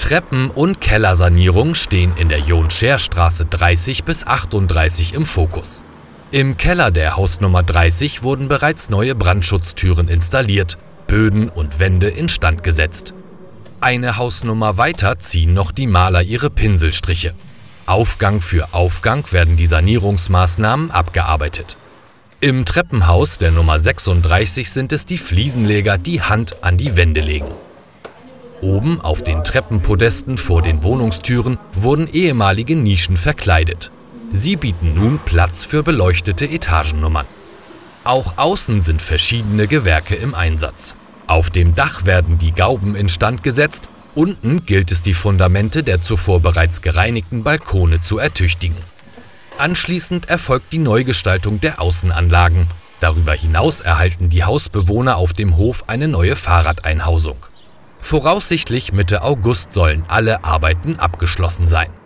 Treppen- und Kellersanierung stehen in der John-Scher-Straße 30 bis 38 im Fokus. Im Keller der Hausnummer 30 wurden bereits neue Brandschutztüren installiert, Böden und Wände instand gesetzt. Eine Hausnummer weiter ziehen noch die Maler ihre Pinselstriche. Aufgang für Aufgang werden die Sanierungsmaßnahmen abgearbeitet. Im Treppenhaus der Nummer 36 sind es die Fliesenleger, die Hand an die Wände legen. Oben auf den Treppenpodesten vor den Wohnungstüren wurden ehemalige Nischen verkleidet. Sie bieten nun Platz für beleuchtete Etagennummern. Auch außen sind verschiedene Gewerke im Einsatz. Auf dem Dach werden die Gauben instand gesetzt, unten gilt es, die Fundamente der zuvor bereits gereinigten Balkone zu ertüchtigen. Anschließend erfolgt die Neugestaltung der Außenanlagen. Darüber hinaus erhalten die Hausbewohner auf dem Hof eine neue Fahrradeinhausung. Voraussichtlich Mitte August sollen alle Arbeiten abgeschlossen sein.